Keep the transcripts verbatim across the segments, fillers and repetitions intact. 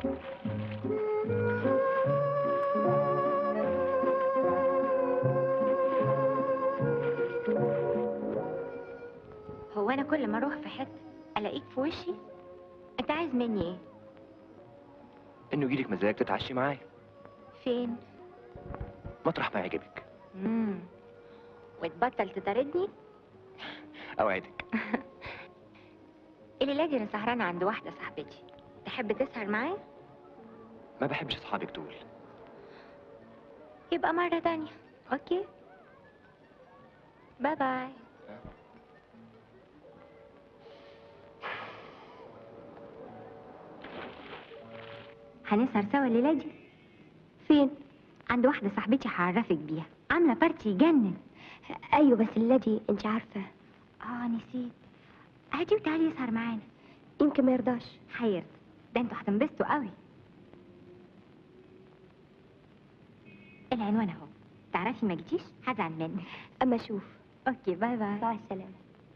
هو انا كل ما اروح في حته الاقيك في وشي؟ انت عايز مني ايه؟ انه يجيلك مزاج تتعشي معايا. فين؟ مطرح ما يعجبك. امم وتبطل تطاردني؟ اوعدك. الليله دي انا سهرانه عند واحده صاحبتي، تحب تسهر معايا؟ ما بحبش اصحابك دول. يبقى مره تانية. اوكي، باي باي. هنسهر سوا الليله دي. فين؟ عند واحده صاحبتي هعرفك بيها، عامله بارتي يجنن. ايوه بس الليله دي انت عارفه. اه نسيت. هاتي وتعالي يسهر معانا. يمكن ما يرضاش. هيرضى، ده انتوا هتنبسطوا قوي. العنوان اهو، تعرفي ما جيتيش هزعل منك. اما اشوف. اوكي، باي باي. مع السلامه.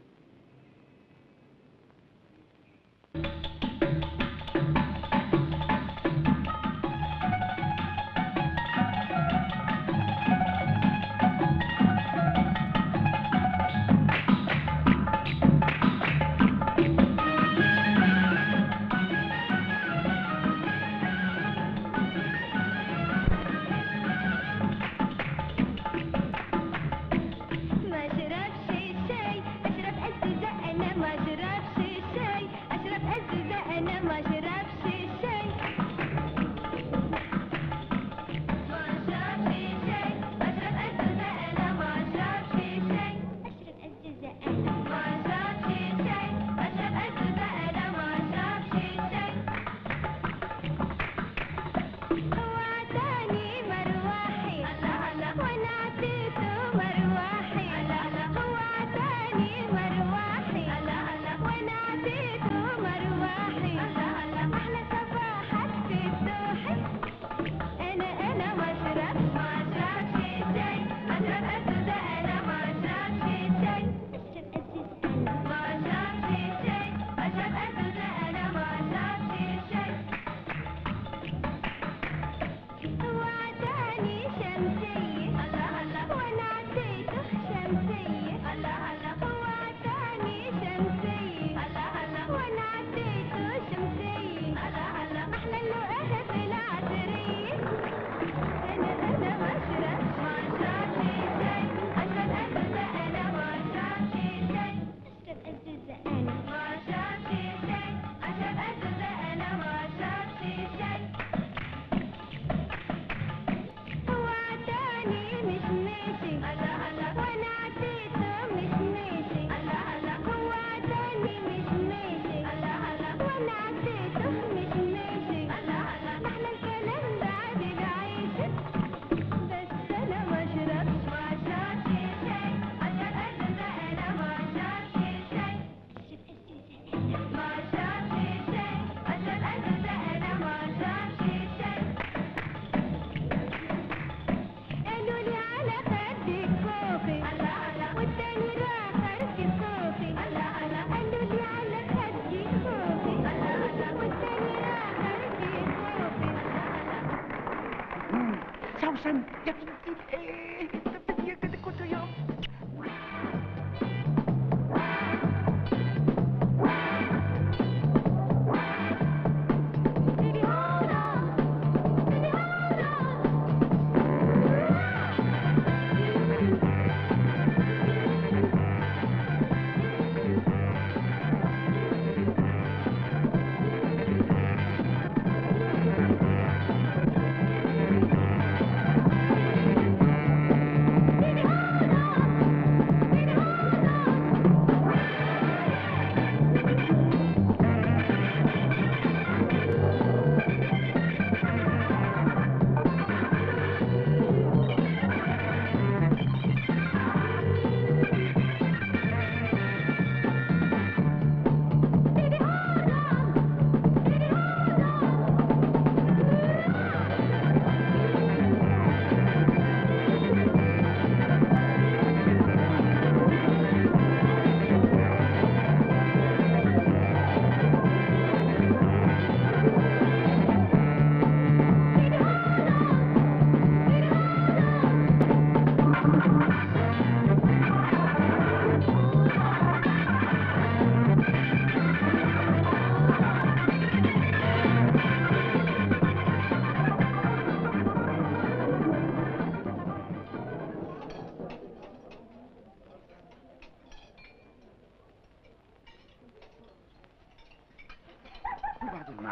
سوسن يا بنتي، ايه يا كده كنت يوم.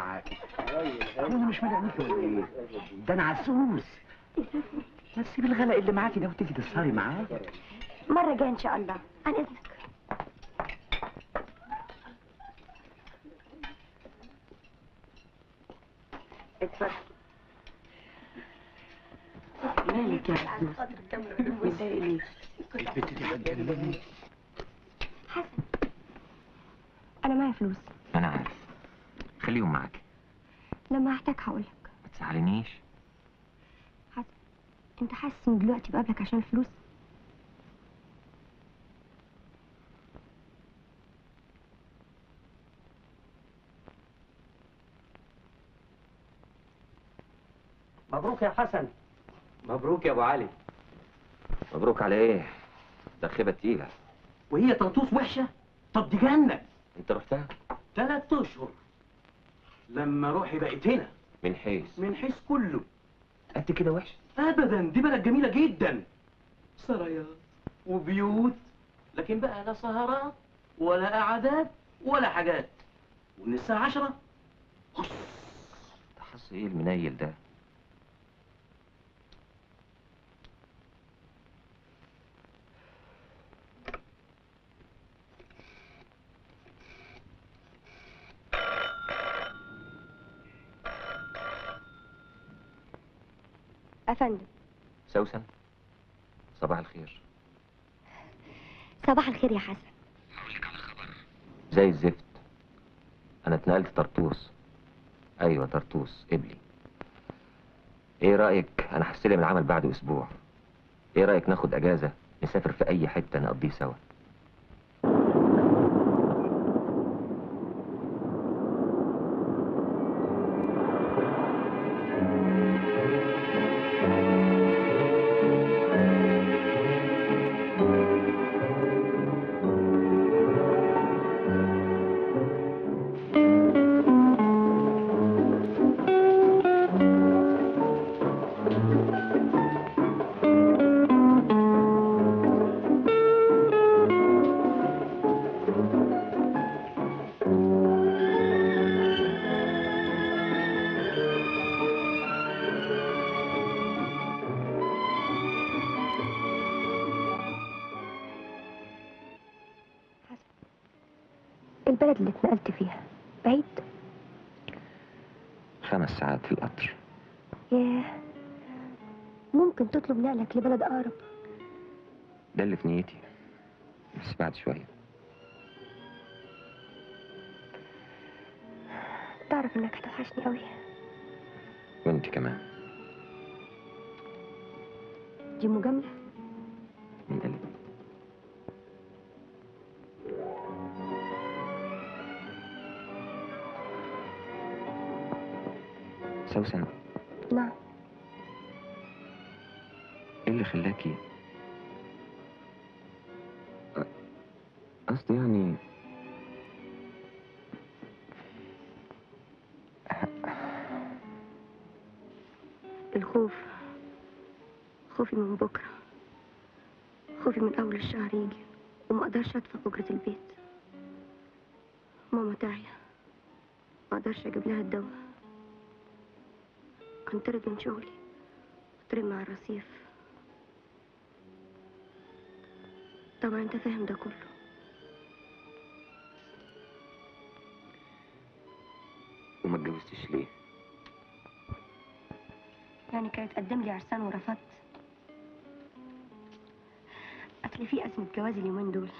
معاكي. انا مش ملعنيكي ولا ايه؟ ده انا عسوس. بس سيب الغلاء اللي معاكي ده وتيجي تسهري معايا. مرة جاية إن شاء الله، عن إذنك. اتفضل. مالك يا عسوس؟ متضايق ليه؟ البت دي هتجنني. حسن، أنا معايا فلوس. أنا عارف. خليهم معاك. لما أحتاج هقولك. ما تزعلنيش. حسن، أنت حاسس إن دلوقتي بقابلك عشان الفلوس؟ مبروك يا حسن. مبروك يا ابو علي. مبروك على إيه؟ ده خيبة تقيلة. وهي طنطوس وحشة؟ طب دي جنة. أنت رحتها؟ ثلاث أشهر. لما روحي بقت هنا. من حيث؟ من حيث كله. قد كده وحشة؟ أبدا، دي بلد جميلة جدا. سرايات وبيوت، لكن بقى لا سهرات ولا قعدات ولا حاجات. ومن الساعة عشرة هص. ده حظ إيه المنيل ده؟ أفندم. سوسن، صباح الخير. صباح الخير يا حسن. هقول لك على خبر زي الزفت. أنا اتنقلت طرطوس. أيوة طرطوس قبلي. إيه رأيك؟ أنا هستلم العمل بعد أسبوع. إيه رأيك ناخد أجازة نسافر في أي حتة نقضيه سوا؟ البلد اللي اتنقلت فيها بعيد؟ خمس ساعات في القطر. ياه، ممكن تطلب نقلك لبلد أقرب. ده اللي في نيتي، بس بعد شوية. تعرف إنك هتوحشني قوي. وانت كمان. دي مجاملة؟ من قلبي. سوسن. نعم. ايه اللي خلاكي؟ قصدي يعني الخوف، خوفي من بكرة، خوفي من أول الشهر يجي وما أقدرش أدفع أجرة البيت. ماما تعيا، ما أقدرش أجيب لها الدواء. أنطرد من شغلي وأترمي على الرصيف. طبعا أنت فاهم ده كله. وما اتجوزتش ليه؟ يعني كان يتقدم لي عرسان ورفضت؟ أصل في أزمة جواز اليومين دول.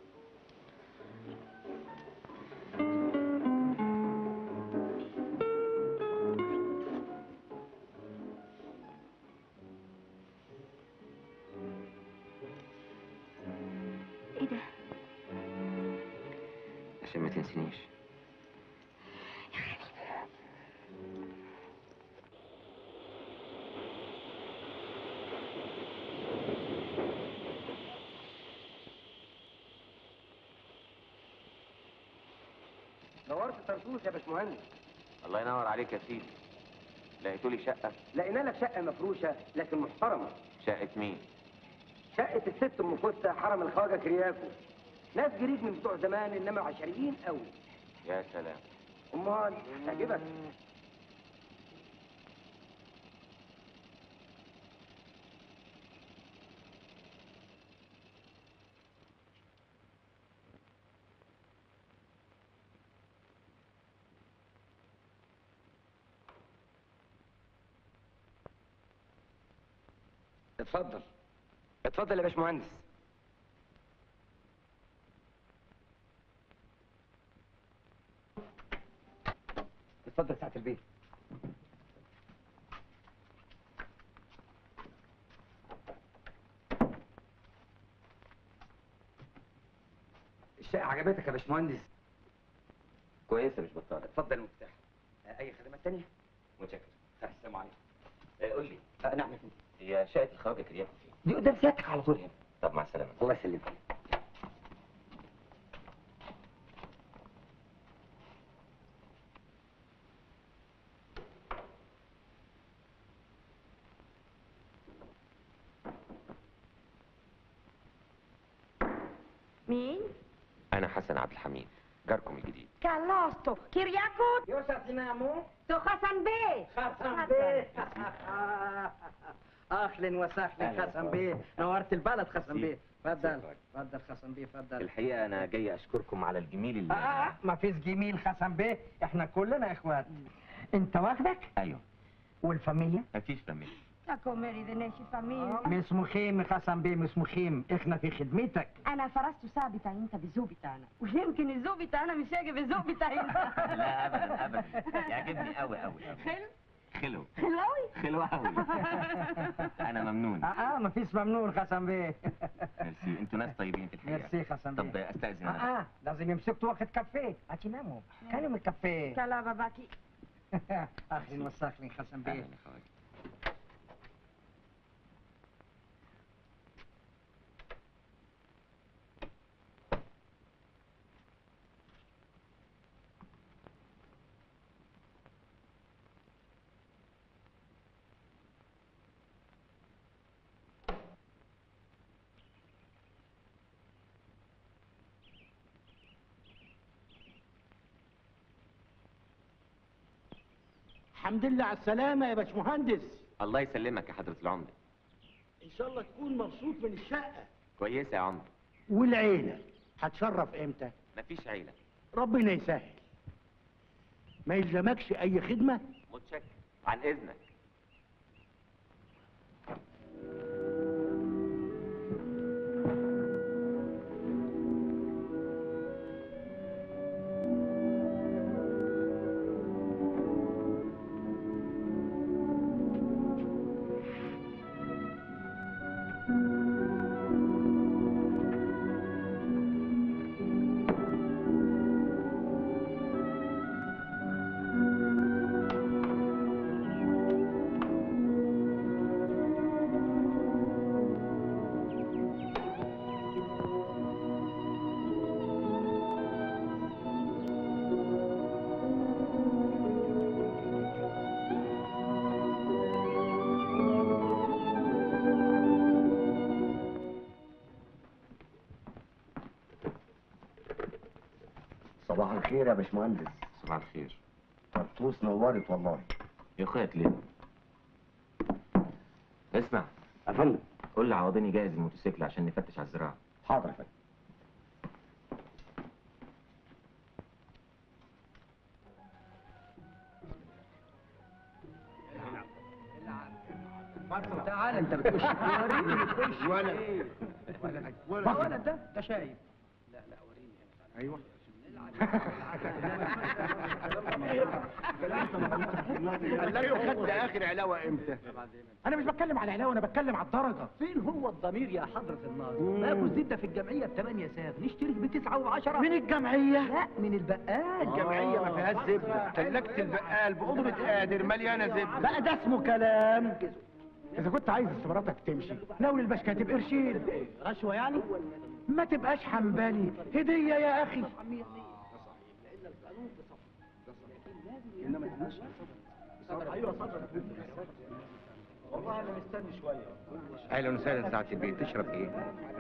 ايه ده؟ عشان ما تنسينيش. دورت طرطوس يا باشمهندس. الله ينور عليك يا سيدي. لقيتوا لي شقة؟ لقينا لك شقه مفروشه لكن محترمه. شقة مين؟ شقه الست ام فستة حرم الخواجه كرياكو. ناس جريد من بتوع زمان انما عشريين قوي. يا سلام. امال هتعجبك. اتفضل اتفضل يا باشمهندس. اتفضل ساعة البيت. الشقة عجبتك يا باشمهندس؟ كويسه مش بطاله. اتفضل المفتاح. آه، اي خدمات تانية؟ متشكر. السلام عليكم. آه، قول لي، آه، نعم يا فندم. هي شقه الخواجه كريم فين؟ دي قدام سيادتك على طول هنا. طب مع السلامه. الله يسلمك. مين؟ انا حسن عبد الحميد، جاركم الجديد. كالوستو كيرياكو يوسف نامو. تو حسن بيه. حسن بيه. اهلا وسهلا حسن بيه، نورت البلد حسن بيه. اتفضل اتفضل حسن بيه اتفضل. الحقيقه انا جاي اشكركم على الجميل اللي اه ما فيش جميل حسن بيه، احنا كلنا اخوات. انت واخدك؟ ايوه. والفاميليا؟ مفيش فاميليا. لا كوميري دي ناشي فاميليا. مش مخيم حسن بيه مش مخيم، احنا في خدمتك. انا فرست ساعة بتاعي انت بالذوق بتاعنا، ويمكن الذوق بتاعنا مش يعجب الذوق بتاعي انت. لا ابدا ابدا، يعجبني قوي قوي. حلو؟ خلو حلو قوي؟ خلو قوي. انا ممنون. اه اه ما فيش ممنون حسن بيه. ميرسي، انتوا ناس طيبين في الحقيقه. ميرسي حسن بيه. طب استاذن اه انا. اه لازم يمسكوا واخد كافيه، هتناموا كلم الكافيه. كلا باباكي. اهلا وسهلا حسن بيه. أهلاً يا خواجة. الحمد لله على السلامة يا باشمهندس. الله يسلمك يا حضرة العمدة. إن شاء الله تكون مبسوط من الشقة. كويسة يا عمدة. والعيلة هتشرف إمتى؟ مفيش عيلة. ربنا يسهل. ما يلزمكش أي خدمة؟ متشكر. عن إذنك. صباح الخير يا باشمهندس. صباح الخير. طرطوس نورت والله. يا اخويا ليه؟ اسمع. يا فندم. قول لعوضين يجهز الموتوسيكل عشان نفتش على الزراعة. حاضر يا فندم. تعال انت بتخش. وريني بتخش. ولا ولا ولا ده ده شايف. لا لا وريني. أيوه. قال خدت اخر علاوه امتى؟ أنا مش بتكلم على علاوة، أنا بتكلم على الدرجة. فين هو الضمير يا حضرة الناظر؟ ما ابو الزبده في الجمعيه بثمانية ساغ، نشترك بتسعة وعشرة. من الجمعية؟ لا من البقال. الجمعيه ما فيهاش زبده، تلاجه البقال بقدره قادر مليانه زبده. بقى ده اسمه كلام. إذا كنت عايز استمراتك تمشي، ناول البشكاتب قرشين. رشوه يعني؟ ما تبقاش حنبلي، هدية يا أخي. والله انا مستني شويه. اهلا وسهلا سعاده البيت، تشرب ايه؟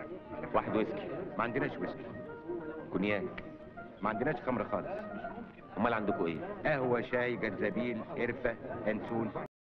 واحد ويسكي. ما عندناش ويسكي. كونياك. ما عندناش خمر خالص. امال عندكم ايه؟ قهوه، شاي، جنزبيل، قرفه، ينسون.